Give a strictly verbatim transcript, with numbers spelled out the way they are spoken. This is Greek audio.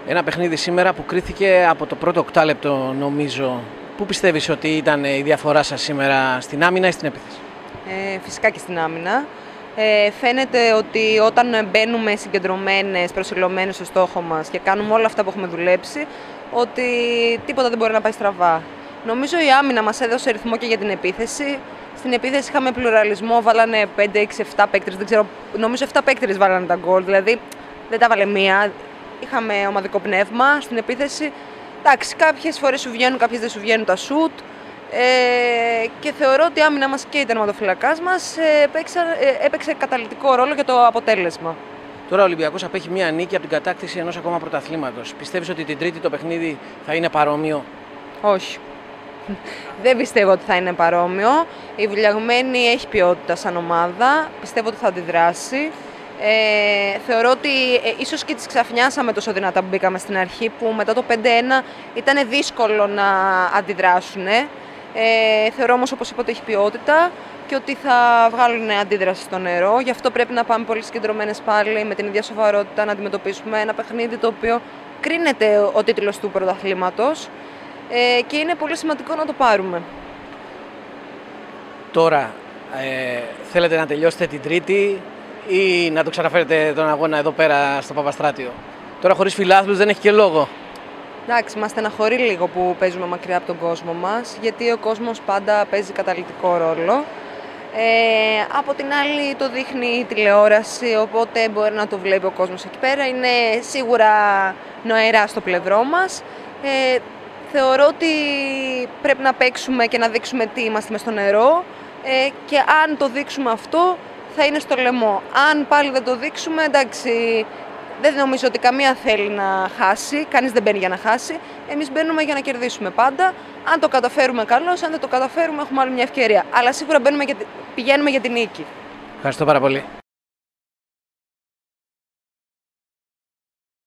Ένα παιχνίδι σήμερα που κρίθηκε από το πρώτο οκτάλεπτο, νομίζω. Πού πιστεύεις ότι ήταν η διαφορά σας σήμερα, στην άμυνα ή στην επίθεση? Ε, φυσικά και στην άμυνα. Ε, φαίνεται ότι όταν μπαίνουμε συγκεντρωμένες, προσιλωμένες στο στόχο μας και κάνουμε όλα αυτά που έχουμε δουλέψει, ότι τίποτα δεν μπορεί να πάει στραβά. Νομίζω η άμυνα μας έδωσε ρυθμό και για την επίθεση. Στην επίθεση είχαμε πλουραλισμό, βάλανε πέντε, έξι, επτά παίκτες, δεν ξέρω, νομίζω επτά παίκτες βάλανε τα γκολ, δηλαδή δεν τα βάλε μία. Είχαμε ομαδικό πνεύμα στην επίθεση. Εντάξει, κάποιες φορές σου βγαίνουν, κάποιες δεν σου βγαίνουν τα σουτ. Ε, και θεωρώ ότι η άμυνα μας και η τερματοφυλακάς μας ε, έπαιξε, ε, έπαιξε καταλυτικό ρόλο για το αποτέλεσμα. Τώρα ο Ολυμπιακός απέχει μία νίκη από την κατάκτηση ενός ακόμα πρωταθλήματος. Πιστεύεις ότι την Τρίτη το παιχνίδι θα είναι παρόμοιο? Όχι. Δεν πιστεύω ότι θα είναι παρόμοιο. Η Βουλιαγμένη έχει ποιότητα σαν ομάδα. Πιστεύω ότι θα αντιδράσει. Ε, θεωρώ ότι ε, ίσως και τις ξαφνιάσαμε τόσο δυνατά που μπήκαμε στην αρχή, που μετά το πέντε ένα ήταν δύσκολο να αντιδράσουν. Ε, θεωρώ όμως, όπως είπα, ότι έχει ποιότητα και ότι θα βγάλουν αντίδραση στο νερό. Γι' αυτό πρέπει να πάμε πολύ συγκεντρωμένες πάλι, με την ίδια σοβαρότητα, να αντιμετωπίσουμε ένα παιχνίδι το οποίο κρίνεται ο τίτλος του πρωταθλήματος ε, και είναι πολύ σημαντικό να το πάρουμε. Τώρα, ε, θέλετε να τελειώσετε την Τρίτη ή να το ξαναφέρετε τον αγώνα εδώ πέρα στο Παπαστράτιο? Τώρα χωρίς φιλάθλους δεν έχει και λόγο. Εντάξει, μας στεναχωρεί λίγο που παίζουμε μακριά από τον κόσμο μας, γιατί ο κόσμος πάντα παίζει καταλυτικό ρόλο. Ε, από την άλλη το δείχνει η τηλεόραση, οπότε μπορεί να το βλέπει ο κόσμος εκεί πέρα. Είναι σίγουρα νοερά στο πλευρό μας. Ε, θεωρώ ότι πρέπει να παίξουμε και να δείξουμε τι είμαστε μες στο νερό ε, και αν το δείξουμε αυτό θα είναι στο λαιμό. Αν πάλι δεν το δείξουμε, εντάξει, δεν νομίζω ότι καμία θέλει να χάσει, κανείς δεν μπαίνει για να χάσει. Εμείς μπαίνουμε για να κερδίσουμε πάντα. Αν το καταφέρουμε, καλώς, αν δεν το καταφέρουμε, έχουμε άλλη μια ευκαιρία. Αλλά σίγουρα μπαίνουμε για, πηγαίνουμε για την νίκη. Ευχαριστώ πάρα πολύ.